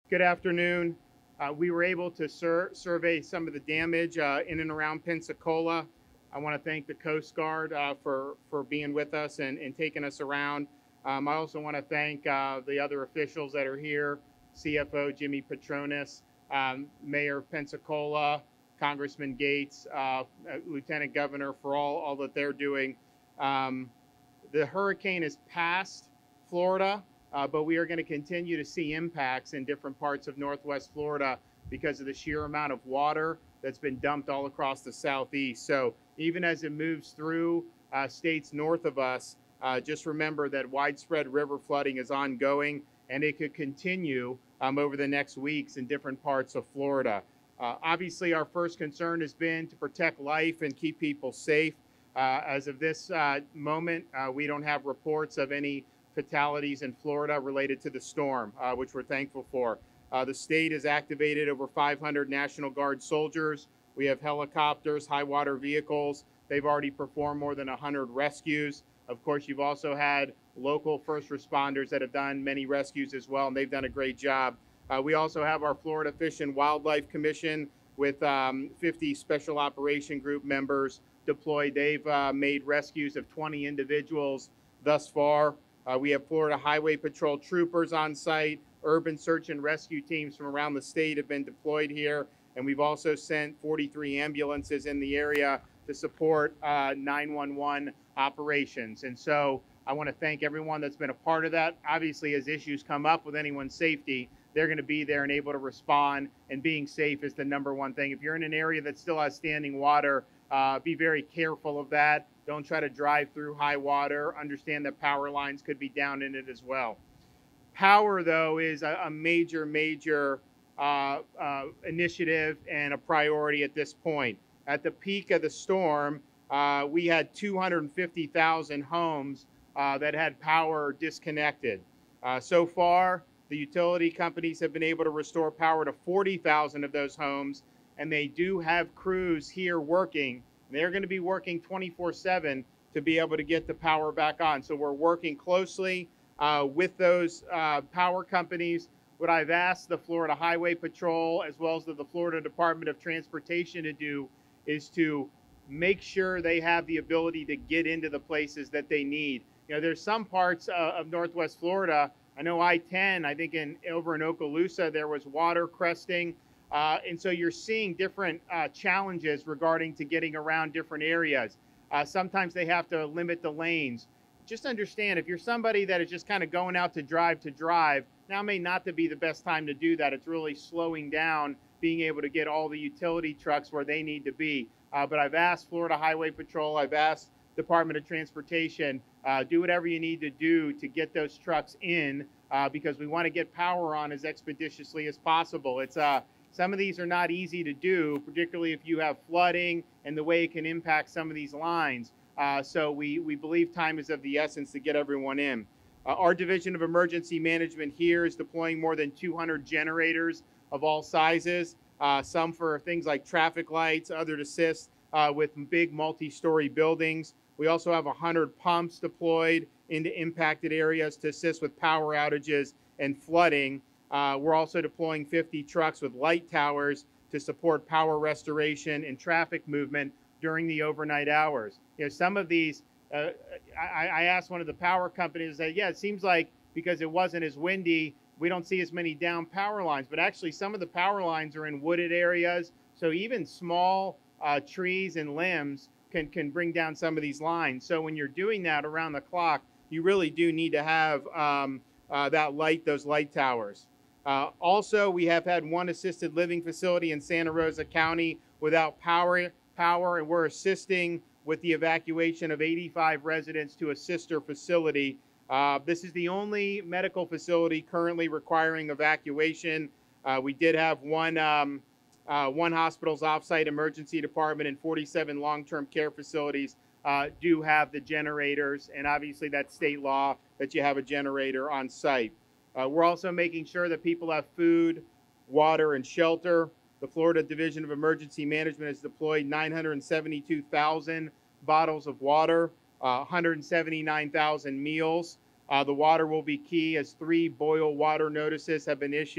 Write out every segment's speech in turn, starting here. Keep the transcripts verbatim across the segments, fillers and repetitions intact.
Good afternoon. Uh, we were able to sur survey some of the damage uh, in and around Pensacola. I want to thank the Coast Guard uh, for, for being with us and, and taking us around. Um, I also want to thank uh, the other officials that are here, C F O Jimmy Petronis, um, Mayor of Pensacola, Congressman Gates, uh, Lieutenant Governor, for all, all that they're doing. Um, the hurricane is past Florida, uh, but we are going to continue to see impacts in different parts of Northwest Florida because of the sheer amount of water that's been dumped all across the southeast. So even as it moves through uh, states north of us, uh, just remember that widespread river flooding is ongoing, and it could continue um, over the next weeks in different parts of Florida. Uh, obviously, our first concern has been to protect life and keep people safe. Uh, as of this uh, moment, uh, we don't have reports of any fatalities in Florida related to the storm, uh, which we're thankful for. Uh, the state has activated over five hundred National Guard soldiers. We have helicopters, high water vehicles. They've already performed more than one hundred rescues. Of course, you've also had local first responders that have done many rescues as well, and they've done a great job. Uh, we also have our Florida Fish and Wildlife Commission with um, fifty Special Operation Group members deployed. They've uh, made rescues of twenty individuals thus far. Uh, we have Florida Highway Patrol troopers on site. Urban search and rescue teams from around the state have been deployed here. And we've also sent forty-three ambulances in the area to support uh, nine one one operations. And so I want to thank everyone that's been a part of that. Obviously, as issues come up with anyone's safety, they're going to be there and able to respond, and being safe is the number one thing. If you're in an area that still has standing water, uh, be very careful of that. Don't try to drive through high water. Understand that power lines could be down in it as well. Power, though, is a, a major, major uh, uh, initiative and a priority at this point. At the peak of the storm, uh, we had two hundred fifty thousand homes uh, that had power disconnected. Uh, so far, the utility companies have been able to restore power to forty thousand of those homes, and they do have crews here working. They're going to be working twenty-four seven to be able to get the power back on. So we're working closely uh, with those uh, power companies. What I've asked the Florida Highway Patrol as well as the, the Florida Department of Transportation to do is to make sure they have the ability to get into the places that they need. You know, there's some parts uh, of Northwest Florida. I know I ten, I think in over in Okaloosa, there was water cresting. Uh, and so you're seeing different uh, challenges regarding to getting around different areas. Uh, sometimes they have to limit the lanes. Just understand, if you're somebody that is just kind of going out to drive to drive, now may not be the best time to do that. It's really slowing down being able to get all the utility trucks where they need to be. Uh, but I've asked Florida Highway Patrol, I've asked Department of Transportation, uh, do whatever you need to do to get those trucks in uh, because we want to get power on as expeditiously as possible. It's uh, some of these are not easy to do, particularly if you have flooding and the way it can impact some of these lines. Uh, so we, we believe time is of the essence to get everyone in. Uh, our Division of Emergency Management here is deploying more than two hundred generators of all sizes, uh, some for things like traffic lights, other to assist uh, with big multi-story buildings. We also have one hundred pumps deployed into impacted areas to assist with power outages and flooding. Uh, we're also deploying fifty trucks with light towers to support power restoration and traffic movement during the overnight hours. You know, some of these, uh, I, I asked one of the power companies, that, yeah, it seems like because it wasn't as windy, we don't see as many down power lines. But actually, some of the power lines are in wooded areas. So even small uh, trees and limbs can, can bring down some of these lines. So when you're doing that around the clock, you really do need to have um, uh, that light, those light towers. Uh, also, we have had one assisted living facility in Santa Rosa County without power, power, and we're assisting with the evacuation of eighty-five residents to a sister facility. Uh, this is the only medical facility currently requiring evacuation. Uh, we did have one, um, uh, one hospital's offsite emergency department and forty-seven long-term care facilities uh, do have the generators, and obviously that's state law that you have a generator on site. Uh, we're also making sure that people have food, water, and shelter. The Florida Division of Emergency Management has deployed nine hundred seventy-two thousand bottles of water, uh, one hundred seventy-nine thousand meals. Uh, the water will be key as three boil water notices have been issued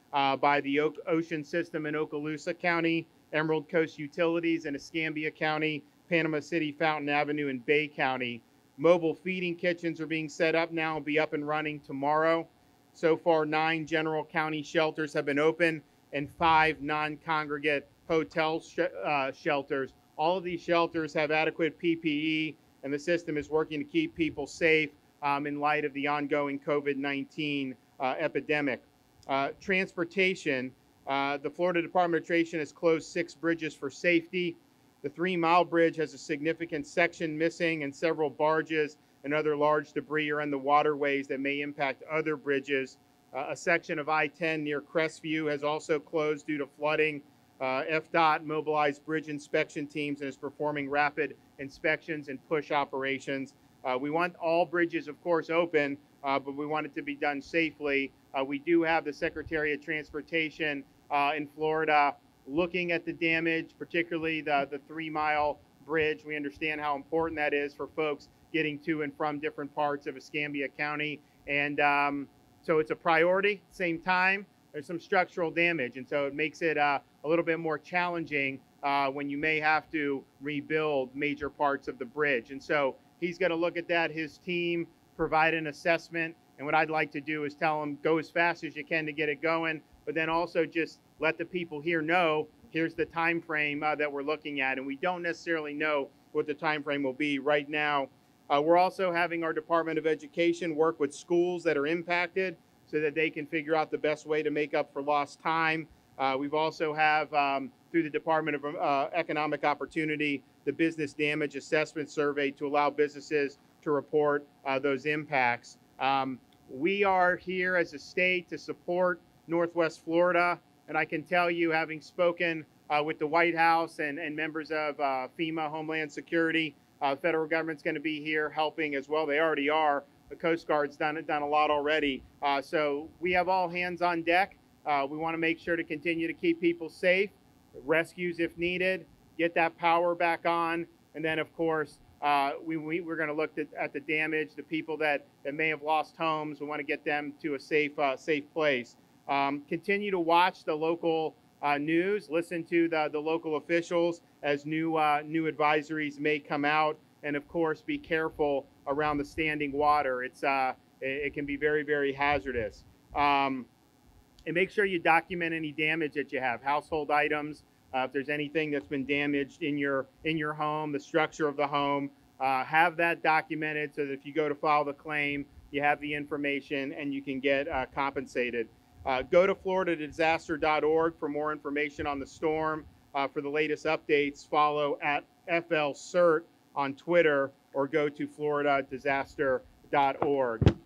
uh, by the o Ocean System in Okaloosa County, Emerald Coast Utilities in Escambia County, Panama City, Fountain Avenue in Bay County. Mobile feeding kitchens are being set up now and be up and running tomorrow. So far, nine general county shelters have been open and five non-congregate hotel sh uh, shelters. All of these shelters have adequate P P E, and the system is working to keep people safe um, in light of the ongoing COVID nineteen uh, epidemic. Uh, transportation, uh, the Florida Department of Transportation has closed six bridges for safety. The Three Mile Bridge has a significant section missing, and several barges and other large debris are in the waterways that may impact other bridges. Uh, a section of I ten near Crestview has also closed due to flooding. Uh, F D O T mobilized bridge inspection teams and is performing rapid inspections and push operations. Uh, we want all bridges, of course, open, uh, but we want it to be done safely. Uh, we do have the Secretary of Transportation uh, in Florida looking at the damage, particularly the, the Three Mile Bridge. We understand how important that is for folks getting to and from different parts of Escambia County. And um, so it's a priority. At the same time, there's some structural damage, and so it makes it uh, a little bit more challenging uh, when you may have to rebuild major parts of the bridge. And so he's going to look at that, his team, provide an assessment, and what I'd like to do is tell him, go as fast as you can to get it going, but then also just let the people here know, here's the time frame uh, that we're looking at, and we don't necessarily know what the time frame will be right now. Uh, we're also having our Department of Education work with schools that are impacted so that they can figure out the best way to make up for lost time. Uh, we've also have, um, through the Department of uh, Economic Opportunity, the Business Damage Assessment Survey to allow businesses to report uh, those impacts. Um, we are here as a state to support Northwest Florida, and I can tell you, having spoken uh, with the White House and, and members of uh, FEMA, Homeland Security, uh, federal government's going to be here helping as well. They already are. The Coast Guard's done, done a lot already. Uh, so we have all hands on deck. Uh, we want to make sure to continue to keep people safe, rescues if needed, get that power back on, and then, of course, uh, we, we, we're going to look at, at the damage, the people that, that may have lost homes. We want to get them to a safe, uh, safe place. Um, continue to watch the local uh, news, listen to the, the local officials as new, uh, new advisories may come out, and of course be careful around the standing water. It's, uh, it, it can be very, very hazardous. Um, and make sure you document any damage that you have, household items, uh, if there's anything that's been damaged in your, in your home, the structure of the home, uh, have that documented so that if you go to file the claim, you have the information and you can get uh, compensated. Uh, go to florida disaster dot org for more information on the storm. Uh, for the latest updates, follow at F L C E R T on Twitter or go to florida disaster dot org.